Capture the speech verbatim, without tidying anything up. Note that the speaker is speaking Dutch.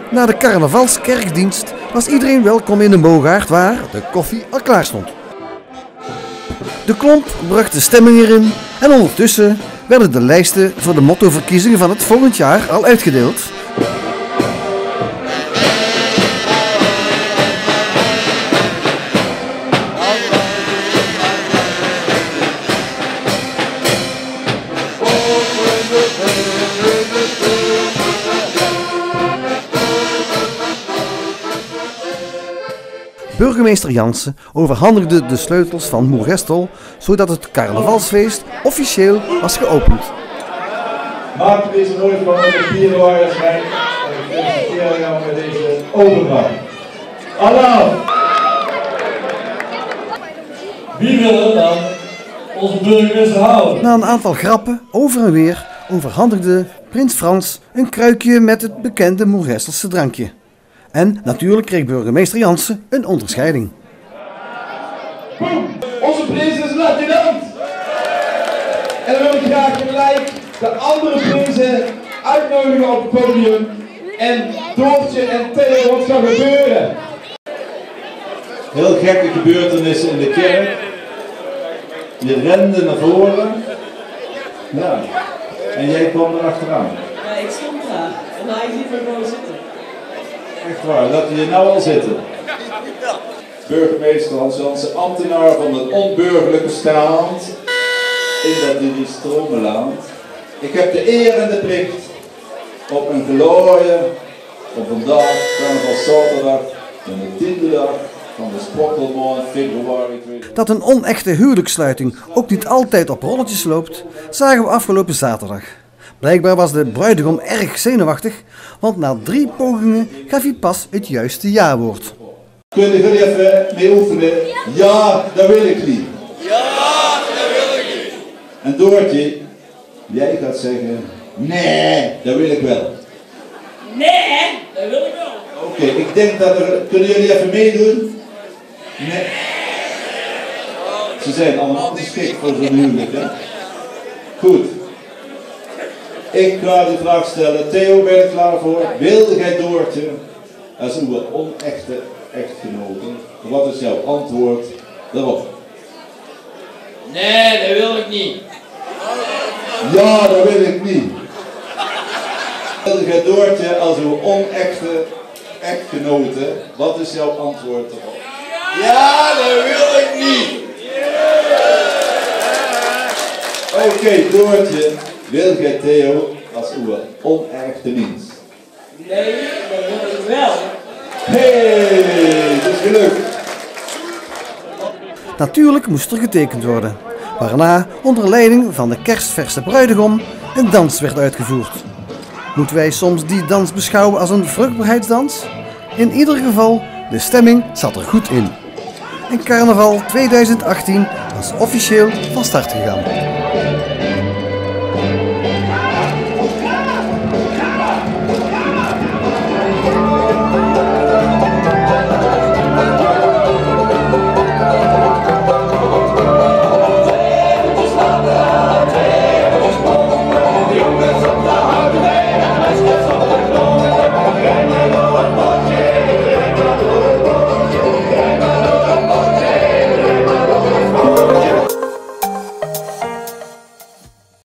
Na de carnavalskerkdienst was iedereen welkom in de Moogaard waar de koffie al klaar stond. De klomp bracht de stemming erin en ondertussen werden de lijsten voor de mottoverkiezingen van het volgend jaar al uitgedeeld. Burgemeester Jansen overhandigde de sleutels van Moergestel, zodat het carnavalsfeest officieel was geopend. Maak deze nooit van de Pierenwaaiers zijn en ik feliciteer jou met deze overgang. Allah! Wie wil het dan onze burgemeester houden? Na een aantal grappen over en weer overhandigde prins Frans een kruikje met het bekende Moergestelse drankje. En natuurlijk kreeg burgemeester Jansen een onderscheiding. Boem! Onze prins is luitenant! En dan wil ik graag gelijk de andere prinsen uitnodigen op het podium. En Doortje en Theo, wat gaat gebeuren? Heel gekke gebeurtenissen in de kerk. Je rende naar voren. Ja. En jij kwam er achteraan. Ja, ik stond daar. En hij liet me gewoon zitten. Echt waar, laat je nou al zitten. Burgemeester Hans Jansen, ambtenaar van de onburgerlijke staat in dat die Stromenland. Ik heb de eer en de plicht op een glooie op vandaag, carnavalszaterdag, de tiende dag van de spottelmaand februari. Dat een onechte huwelijkssluiting ook niet altijd op rolletjes loopt, zagen we afgelopen zaterdag. Blijkbaar was de bruidegom erg zenuwachtig, want na drie pogingen gaf hij pas het juiste ja-woord. Kunnen jullie even mee oefenen? Ja, dat wil ik niet. Ja, dat wil ik niet. En Doortje, jij gaat zeggen, nee, dat wil ik wel. Nee, dat wil ik wel. Oké, okay, ik denk dat er, kunnen jullie even meedoen? Nee. Ze zijn allemaal geschikt voor zo'n huwelijk, hè? Goed. Ik ga die vraag stellen. Theo, ben je klaar voor? Wil jij Doortje als uw onechte echtgenote? Wat is jouw antwoord daarop? Nee, dat wil ik niet. Ja, dat wil ik niet. Wil jij Doortje als uw onechte echtgenote? Wat is jouw antwoord daarop? Ja, dat wil ik niet. Oké, okay, Doortje, wil jij Theo als uw onechte mens? Nee, dat wil ik wel. Hey, het is gelukt. Natuurlijk moest er getekend worden, waarna onder leiding van de kerstverse bruidegom een dans werd uitgevoerd. Moeten wij soms die dans beschouwen als een vruchtbaarheidsdans? In ieder geval, de stemming zat er goed in. En carnaval tweeduizend achttien was officieel van start gegaan.